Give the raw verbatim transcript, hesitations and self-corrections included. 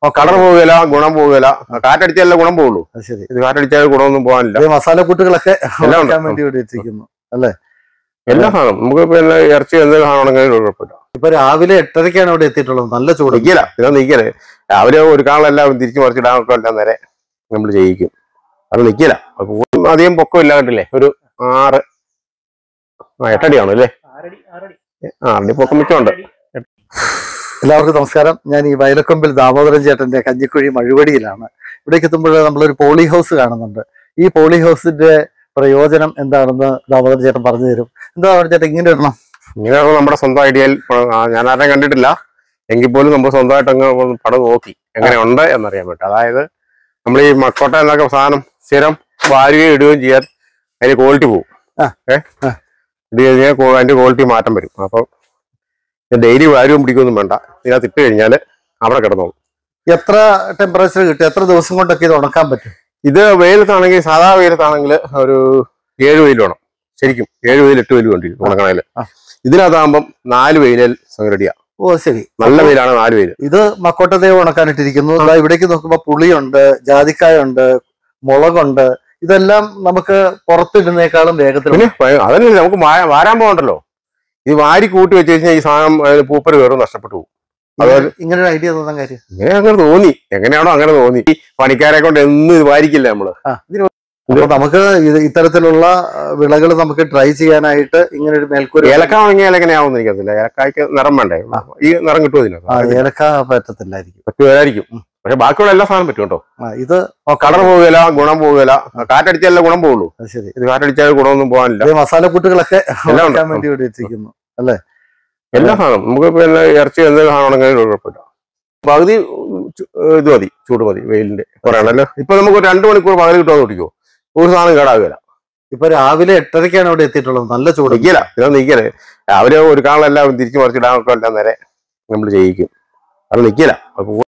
Colour പോവുകയില്ല, ഗുണം പോവുകയില്ല. കാറ്റടിച്ചാലേ ഗുണം പോവുള്ളൂ. ശരി, ഇത് കാറ്റടിച്ചാൽ ഗുണമൊന്നും പോകാനില്ല. മസാലക്കൂട്ടുകളൊക്കെ വേണ്ടി ഇവിടെ എത്തിക്കുന്നു അല്ലേ? എല്ലാ സാധനം നമുക്ക് പിന്നെ ഇറച്ചി എന്തെങ്കിലും ആണെങ്കിൽ കുഴപ്പമില്ല. ഇപ്പൊ രാവിലെ എട്ടരയ്ക്കാണ് ഇവിടെ എത്തിയിട്ടുള്ളത്. നല്ല ചൂട്. നിൽക്കില്ല, ഇത് നിൽക്കല് രാവിലെ ഒരു കാളെല്ലാം തിരിച്ചു മറിച്ചിടാനൊക്കെ എല്ലാം നേരെ നമ്മൾ ചെയ്യിക്കും. അത് നിൽക്കില്ല. അധികം പൊക്കമില്ല, കണ്ടില്ലേ? ഒരു ആറ് ആ എട്ടടിയാണോ അല്ലേ? ആറടി പൊക്കം മിച്ചമുണ്ട്. എല്ലാവർക്കും നമസ്കാരം. ഞാൻ ഈ വയലക്കൊമ്പിൽ ദാമോദരൻ ചേട്ടന്റെ കഞ്ഞിക്കുഴി മഴുവടിയിലാണ്. ഇവിടേക്ക് എത്തുമ്പോൾ നമ്മളൊരു പോളി ഹൗസ് കാണുന്നുണ്ട്. ഈ പോളി ഹൗസിന്റെ പ്രയോജനം എന്താണെന്ന് ദാമോദരൻ ചേട്ടൻ പറഞ്ഞു തരും. എന്താ ചേട്ടൻ ഇങ്ങനെ ഇടണം? ഇങ്ങനെ നമ്മുടെ സ്വന്തം ഐഡിയയിൽ ഞാൻ ആരെയും കണ്ടിട്ടില്ല എങ്കിൽ പോലും നമ്മൾ സ്വന്തമായിട്ട് അങ്ങ് പടം നോക്കി എങ്ങനെയുണ്ട് എന്നറിയാൻ പറ്റും. അതായത് നമ്മൾ ഈ മക്കോട്ട എന്നൊക്കെ സാധനം സ്ഥിരം വാരുകയും ഇടുകയും ചെയ്യാൻ അതിന്റെ ക്വാളിറ്റി പോകും. ഏഹ് ഇട്ട് കഴിഞ്ഞാൽ അതിന്റെ ക്വാളിറ്റി മാറ്റം വരും. അപ്പം ഡെയിലി വാരുവും പിടിക്കൊന്നും വേണ്ട. ഇതിനകത്ത് ഇട്ട് കഴിഞ്ഞാൽ അവിടെ കിടന്നോളും. എത്ര ടെമ്പറേച്ചർ കിട്ടും? എത്ര ദിവസം കൊണ്ടൊക്കെ ഇത് ഉണക്കാൻ പറ്റും? ഇത് വെയിലത്താണെങ്കിൽ സാധാ വെയിലത്താണെങ്കിൽ ഒരു ഏഴ് വെയിൽ വേണം. ശരിക്കും ഏഴ് വെയിൽ എട്ട് വെയിൽ വേണ്ടി ഉണക്കണേല്. ഇതിനകത്താകുമ്പം നാല് വെയിലിൽ റെഡിയാ. ഓ ശരി, നല്ല വെയിലാണ് നാല് വെയിൽ. ഇത് മക്കോട്ടദേവ് ഉണക്കാനിട്ടിരിക്കുന്നു. ഇവിടേക്ക് നോക്കുമ്പോ പുളിയുണ്ട്, ജാതിക്കായുണ്ട്, മുളകുണ്ട്. ഇതെല്ലാം നമുക്ക് പുറത്തിടുന്നേക്കാളും വേഗത്തിൽ. അതല്ലേ നമുക്ക് വാരാൻ പോകണ്ടല്ലോ. ഇത് വാരി കൂട്ടി വെച്ച് കഴിഞ്ഞാൽ ഈ സാധനം പൂപ്പര് കയറും, നഷ്ടപ്പെട്ടു പോകും. അതുപോലെ ഇങ്ങനെ ഒരു ഐഡിയ തോന്നാൻ കാര്യം ഇങ്ങനെ അങ്ങനെ തോന്നി. എങ്ങനെയാണോ അങ്ങനെ തോന്നി. ഈ പണിക്കാരെ കൊണ്ട് എന്നും ഇത് വാരിക്കില്ല നമ്മള്. അപ്പൊ നമുക്ക് ഇത് ഇത്തരത്തിലുള്ള വിളകൾ നമുക്ക് ട്രൈ ചെയ്യാനായിട്ട് ഇങ്ങനെ ഒരു മേൽക്കൂര. ഏലക്ക വാങ്ങിയാൽ എങ്ങനെയാവുന്ന എനിക്കറിയില്ല. ഏലക്കായ്ക്ക് നിറം വേണ്ടേ? ഈ നിറം കിട്ടുമോ ഇതിന്? ഏലക്ക പറ്റത്തില്ലായിരിക്കും. പറ്റുമായിരിക്കും. പക്ഷെ ബാക്കിയുള്ള എല്ലാ സാധനം പറ്റും കേട്ടോ. ഇത് കളർ പോവുകയില്ല, ഗുണം പോവുകയില്ല. കാറ്റടിച്ചാലേ ഗുണം പോവുള്ളൂ. ശരി, ഇത് കാറ്റടിച്ചാൽ ഗുണമൊന്നും പോകാനില്ല. മസാലക്കൂട്ടുകളൊക്കെ വേണ്ടി ഇവിടെ എത്തിക്കുന്നു അല്ലേ? എല്ലാ സാധനം നമുക്ക് പിന്നെ ഇറച്ചി എന്തെങ്കിലും ആണെങ്കിൽ കുഴപ്പമില്ല. പകുതി ഇത് മതി, ചൂട് മതി വെയിലിന്റെ കുറയാണല്ലോ. ഇപ്പൊ നമുക്ക് ഒരു രണ്ടു മണിക്കൂർ പകൽ കിട്ടുമെന്ന് ഓടിക്കോ, ഒരു സാധനം കേടാകുകയില്ല. ഇപ്പൊ രാവിലെ എട്ടരയ്ക്കാണ് ഇവിടെ എത്തിയിട്ടുള്ളത്. നല്ല ചൂട്. നിൽക്കില്ല, ഇത് നിൽക്കല് രാവിലെ ഒരു കാളെല്ലാം തിരിച്ചു മറിച്ചിടാനൊക്കെ എല്ലാം നേരെ നമ്മൾ ചെയ്യിക്കും. അത് നിൽക്കില്ല.